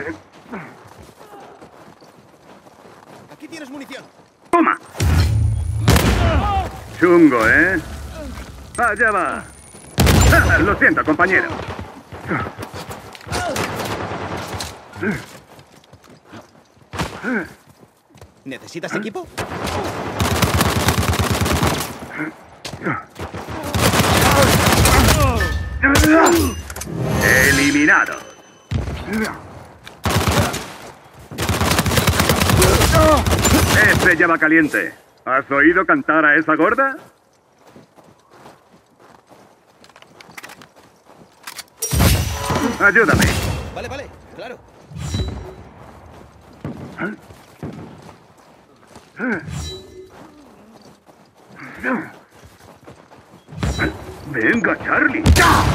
Aquí tienes munición. ¡Toma! Chungo, ¿eh? Allá va. Lo siento, compañero. ¿Necesitas equipo? Eliminado. Este ya va caliente. ¿Has oído cantar a esa gorda? Ayúdame. Vale, claro. Venga, Charlie.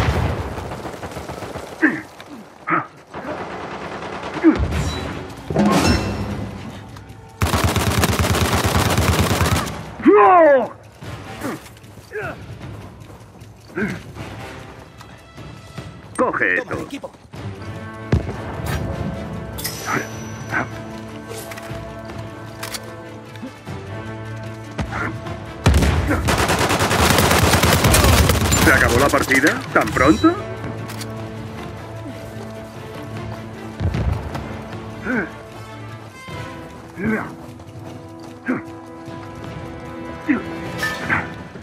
¡No! Coge Toma, esto. equipo. ¿Se acabó la partida? ¿Tan pronto?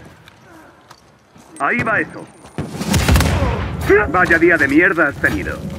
Ahí va eso. Vaya día de mierda has tenido.